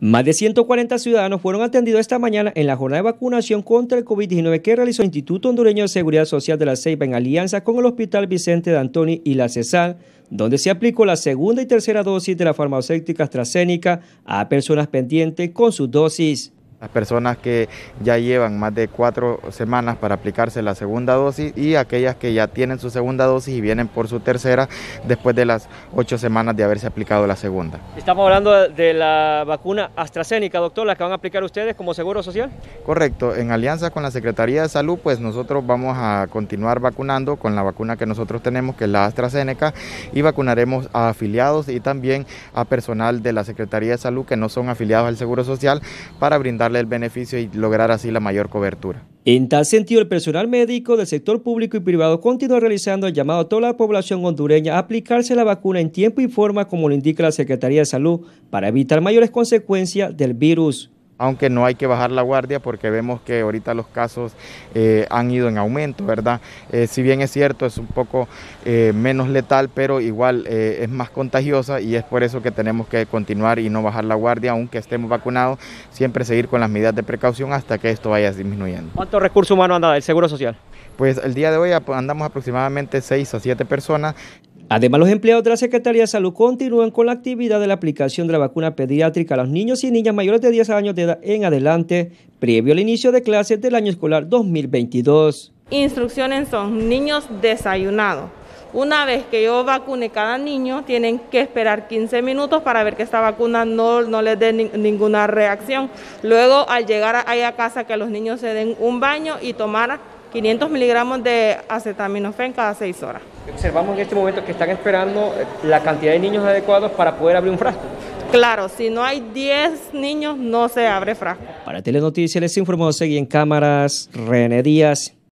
Más de 140 ciudadanos fueron atendidos esta mañana en la jornada de vacunación contra el COVID-19 que realizó el Instituto Hondureño de Seguridad Social de La Ceiba en alianza con el Hospital Vicente de Antoni y la CESAL, donde se aplicó la segunda y tercera dosis de la farmacéutica AstraZeneca a personas pendientes con sus dosis. Las personas que ya llevan más de 4 semanas para aplicarse la segunda dosis y aquellas que ya tienen su segunda dosis y vienen por su tercera después de las 8 semanas de haberse aplicado la segunda. Estamos hablando de la vacuna AstraZeneca, doctor, la que van a aplicar ustedes como Seguro Social. Correcto, en alianza con la Secretaría de Salud, pues nosotros vamos a continuar vacunando con la vacuna que nosotros tenemos, que es la AstraZeneca, y vacunaremos a afiliados y también a personal de la Secretaría de Salud que no son afiliados al Seguro Social para brindarle el beneficio y lograr así la mayor cobertura. En tal sentido, el personal médico del sector público y privado continúa realizando el llamado a toda la población hondureña a aplicarse la vacuna en tiempo y forma como lo indica la Secretaría de Salud para evitar mayores consecuencias del virus. Aunque no hay que bajar la guardia porque vemos que ahorita los casos han ido en aumento, ¿verdad? Si bien es cierto, es un poco menos letal, pero igual es más contagiosa y es por eso que tenemos que continuar y no bajar la guardia, aunque estemos vacunados, siempre seguir con las medidas de precaución hasta que esto vaya disminuyendo. ¿Cuántos recursos humanos anda el Seguro Social? Pues el día de hoy andamos aproximadamente 6 a 7 personas. Además, los empleados de la Secretaría de Salud continúan con la actividad de la aplicación de la vacuna pediátrica a los niños y niñas mayores de 10 años de edad en adelante, previo al inicio de clases del año escolar 2022. Instrucciones son niños desayunados. Una vez que yo vacune cada niño, tienen que esperar 15 minutos para ver que esta vacuna no les dé ninguna reacción. Luego, al llegar a casa, que los niños se den un baño y tomar 500 miligramos de acetaminofén cada 6 horas. Observamos en este momento que están esperando la cantidad de niños adecuados para poder abrir un frasco. Claro, si no hay 10 niños, no se abre frasco. Para Telenoticias les informó Seguí en Cámaras, René Díaz.